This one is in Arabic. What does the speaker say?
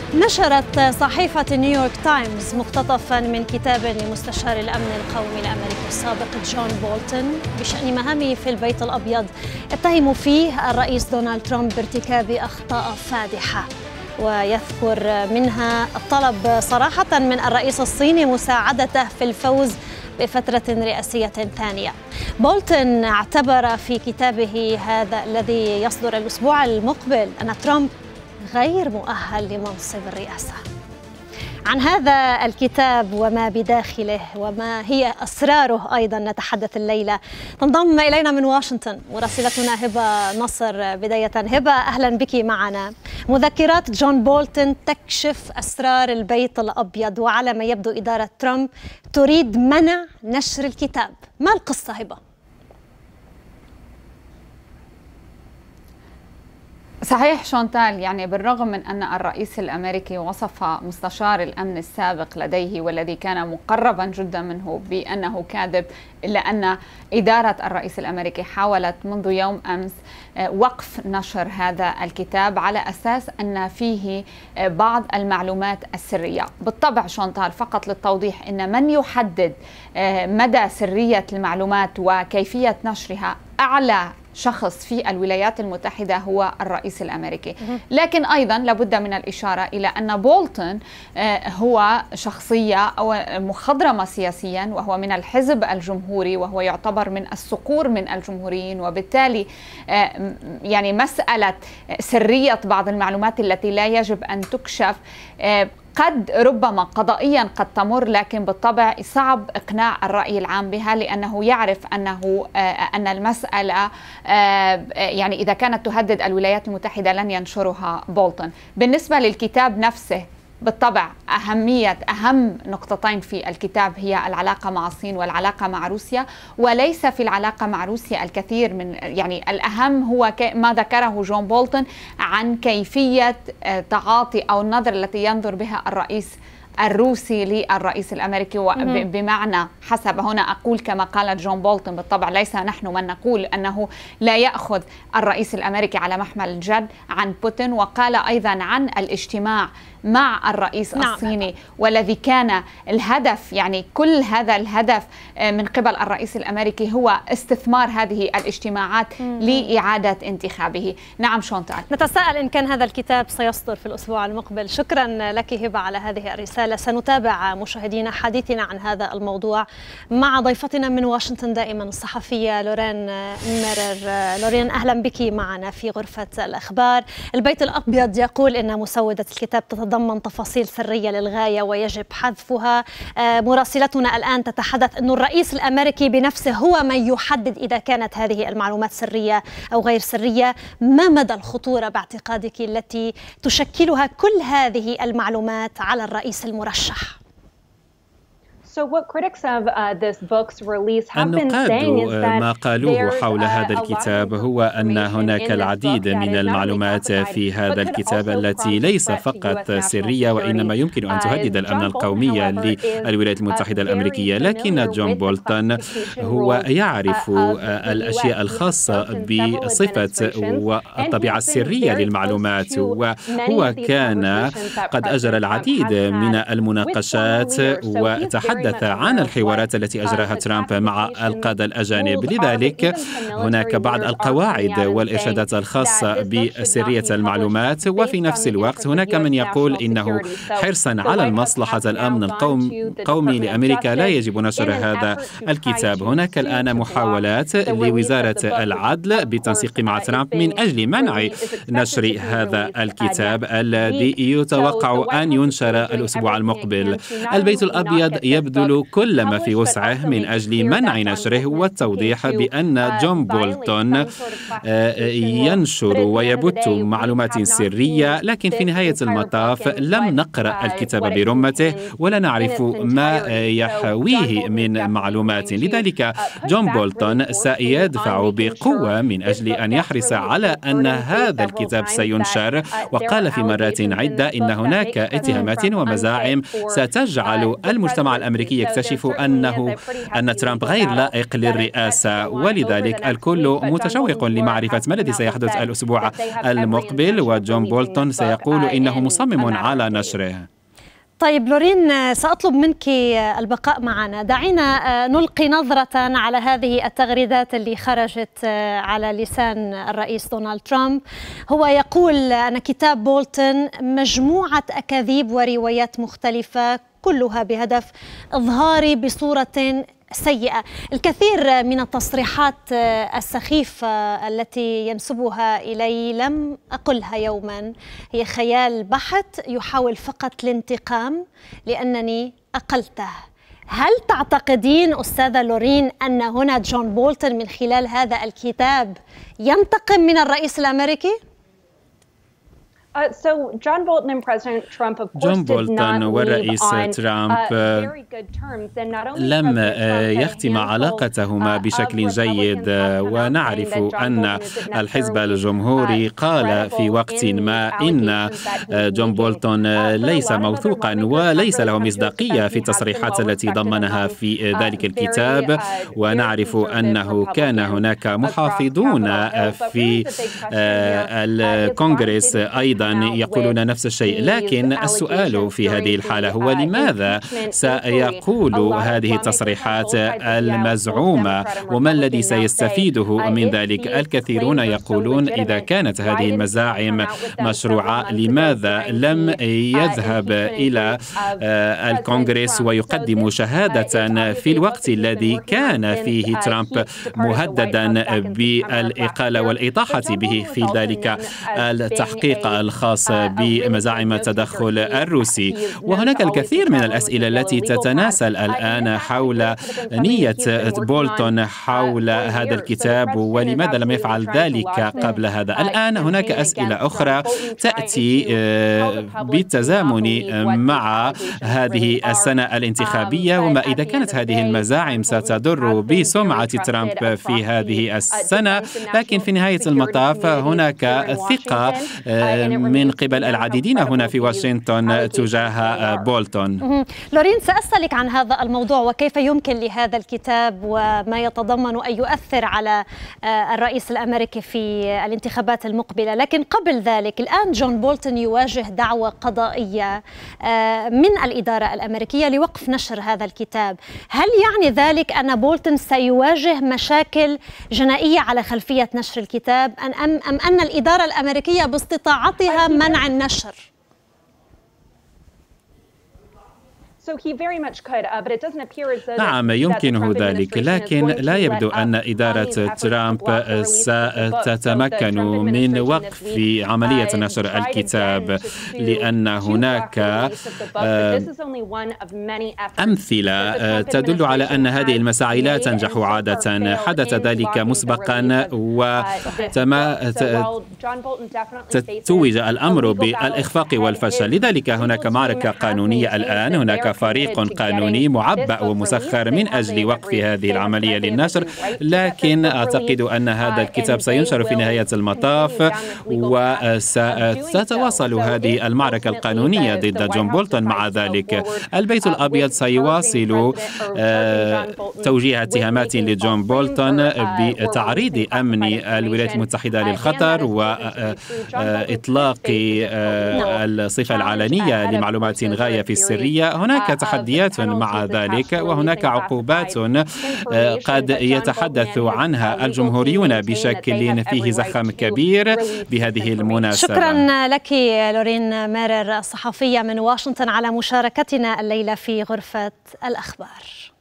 نشرت صحيفة نيويورك تايمز مقتطفا من كتاب لمستشار الأمن القومي الأمريكي السابق جون بولتون بشأن مهامه في البيت الأبيض، يتهم فيه الرئيس دونالد ترامب بارتكاب أخطاء فادحة، ويذكر منها الطلب صراحة من الرئيس الصيني مساعدته في الفوز بفترة رئاسية ثانية. بولتون اعتبر في كتابه هذا الذي يصدر الأسبوع المقبل أن ترامب غير مؤهل لمنصب الرئاسة. عن هذا الكتاب وما بداخله وما هي أسراره أيضا نتحدث الليلة. تنضم إلينا من واشنطن مراسلتنا هبة نصر. بداية هبة، أهلا بك معنا. مذكرات جون بولتون تكشف أسرار البيت الأبيض، وعلى ما يبدو إدارة ترامب تريد منع نشر الكتاب. ما القصة هبة؟ صحيح شونتال، يعني بالرغم من أن الرئيس الأمريكي وصف مستشار الأمن السابق لديه والذي كان مقربا جدا منه بأنه كاذب، إلا أن إدارة الرئيس الأمريكي حاولت منذ يوم أمس وقف نشر هذا الكتاب على أساس أن فيه بعض المعلومات السرية. بالطبع شونتال، فقط للتوضيح، أن من يحدد مدى سرية المعلومات وكيفية نشرها أعلى شخص في الولايات المتحدة هو الرئيس الأمريكي. لكن أيضا لابد من الإشارة إلى أن بولتون هو شخصية أو مخضرمة سياسيا، وهو من الحزب الجمهوري، وهو يعتبر من الصقور من الجمهوريين، وبالتالي يعني مسألة سرية بعض المعلومات التي لا يجب أن تكشف قد ربما قضائيا قد تمر، لكن بالطبع صعب إقناع الرأي العام بها، لأنه يعرف أن المسألة يعني إذا كانت تهدد الولايات المتحدة لن ينشرها بولتون. بالنسبة للكتاب نفسه، بالطبع أهم نقطتين في الكتاب هي العلاقة مع الصين والعلاقة مع روسيا، وليس في العلاقة مع روسيا الكثير من يعني الأهم هو ما ذكره جون بولتون عن كيفية تعاطي أو النظرة التي ينظر بها الرئيس الروسي للرئيس الأمريكي. بمعنى حسب، هنا أقول كما قال جون بولتون، بالطبع ليس نحن من نقول أنه لا يأخذ الرئيس الأمريكي على محمل الجد عن بوتين، وقال أيضا عن الاجتماع مع الرئيس الصيني، والذي كان الهدف، يعني كل هذا الهدف من قبل الرئيس الأمريكي هو استثمار هذه الاجتماعات لإعادة انتخابه. نعم شونتال، نتساءل إن كان هذا الكتاب سيصدر في الأسبوع المقبل. شكرا لك هبة على هذه الرسالة. سنتابع مشاهدينا حديثنا عن هذا الموضوع مع ضيفتنا من واشنطن دائما الصحفية لورين ميرر. لورين، أهلا بك معنا في غرفة الأخبار. البيت الأبيض يقول إن مسودة الكتاب تتضمن تفاصيل سرية للغاية ويجب حذفها. مراسلتنا الآن تتحدث أن الرئيس الأمريكي بنفسه هو من يحدد إذا كانت هذه المعلومات سرية أو غير سرية. ما مدى الخطورة باعتقادك التي تشكلها كل هذه المعلومات على الرئيس المرشح؟ النقاد ما قالوه حول هذا الكتاب هو أن هناك العديد من المعلومات في هذا الكتاب التي ليس فقط سرية، وإنما يمكن أن تهدد الأمن القومي للولايات المتحدة الأمريكية. لكن جون بولتون هو يعرف الأشياء الخاصة بصفة والطبيعة السرية للمعلومات، وهو كان قد أجرى العديد من المناقشات وتحدث عن الحوارات التي أجراها ترامب مع القادة الأجانب. لذلك هناك بعض القواعد والإرشادات الخاصة بسرية المعلومات، وفي نفس الوقت هناك من يقول إنه حرصا على المصلحة الأمن القومي لأمريكا لا يجب نشر هذا الكتاب. هناك الآن محاولات لوزارة العدل بالتنسيق مع ترامب من أجل منع نشر هذا الكتاب الذي يتوقع أن ينشر الأسبوع المقبل. البيت الأبيض يبذل كل ما في وسعه من أجل منع نشره والتوضيح بأن جون بولتون ينشر ويبث معلومات سرية، لكن في نهاية المطاف لم نقرأ الكتاب برمته ولا نعرف ما يحويه من معلومات. لذلك جون بولتون سيدفع بقوة من أجل أن يحرص على أن هذا الكتاب سينشر، وقال في مرات عدة إن هناك اتهامات ومزاعم ستجعل المجتمع الأمريكي الأمريكي يكتشف أن ترامب غير لائق للرئاسة، ولذلك الكل متشوق لمعرفة ما الذي سيحدث الأسبوع المقبل، وجون بولتون سيقول إنه مصمم على نشره. طيب لورين، سأطلب منك البقاء معنا. دعينا نلقي نظرة على هذه التغريدات اللي خرجت على لسان الرئيس دونالد ترامب. هو يقول أن كتاب بولتون مجموعة أكاذيب وروايات مختلفة كلها بهدف إظهاري بصورة سيئة. الكثير من التصريحات السخيفة التي ينسبها إلي لم أقلها يوما، هي خيال بحت يحاول فقط الانتقام لأنني أقلته. هل تعتقدين أستاذة لورين أن هنا جون بولتون من خلال هذا الكتاب ينتقم من الرئيس الأمريكي؟ جون بولتون والرئيس ترامب لم يختم علاقتهما بشكل جيد، ونعرف أن الحزب الجمهوري قال في وقت ما إن جون بولتون ليس موثوقا وليس له مصداقية في التصريحات التي ضمنها في ذلك الكتاب، ونعرف أنه كان هناك محافظون في الكونغرس أيضا يقولون نفس الشيء. لكن السؤال في هذه الحالة هو لماذا سيقول هذه التصريحات المزعومة، وما الذي سيستفيده من ذلك؟ الكثيرون يقولون إذا كانت هذه المزاعم مشروعة لماذا لم يذهب إلى الكونغرس ويقدم شهادة في الوقت الذي كان فيه ترامب مهددا بالإقالة والإطاحة به في ذلك التحقيق الخاص بمزاعم التدخل الروسي. وهناك الكثير من الأسئلة التي تتناسل الآن حول نية بولتون حول هذا الكتاب، ولماذا لم يفعل ذلك قبل هذا. الآن هناك أسئلة أخرى تأتي بالتزامن مع هذه السنة الانتخابية، وما إذا كانت هذه المزاعم ستضر بسمعة ترامب في هذه السنة. لكن في نهاية المطاف هناك ثقة من قبل العديدين هنا في واشنطن تجاه بولتون. لورين، سأسألك عن هذا الموضوع وكيف يمكن لهذا الكتاب وما يتضمن أن يؤثر على الرئيس الأمريكي في الانتخابات المقبلة. لكن قبل ذلك، الآن جون بولتون يواجه دعوة قضائية من الإدارة الأمريكية لوقف نشر هذا الكتاب. هل يعني ذلك أن بولتون سيواجه مشاكل جنائية على خلفية نشر الكتاب أم أن الإدارة الأمريكية باستطاعتها منع النشر؟ نعم، يمكنه ذلك، لكن لا يبدو أن إدارة ترامب ستتمكن من وقف عملية نشر الكتاب، لأن هناك أمثلة تدل على أن هذه المساعي لا تنجح عادة. حدث ذلك مسبقا توج الأمر بالإخفاق والفشل. لذلك هناك معركة قانونية الآن، هناك فريق قانوني معبأ ومسخر من أجل وقف هذه العملية للنشر. لكن أعتقد أن هذا الكتاب سينشر في نهاية المطاف، وستتواصل هذه المعركة القانونية ضد جون بولتون. مع ذلك البيت الأبيض سيواصل توجيه اتهامات لجون بولتون بتعريض أمن الولايات المتحدة للخطر وإطلاق الصفة العلنية لمعلومات غاية في السرية. هناك تحديات مع ذلك، وهناك عقوبات قد يتحدث عنها الجمهوريون بشكل فيه زخم كبير بهذه المناسبة. شكرا لك لورين مارر، الصحفية من واشنطن، على مشاركتنا الليلة في غرفة الأخبار.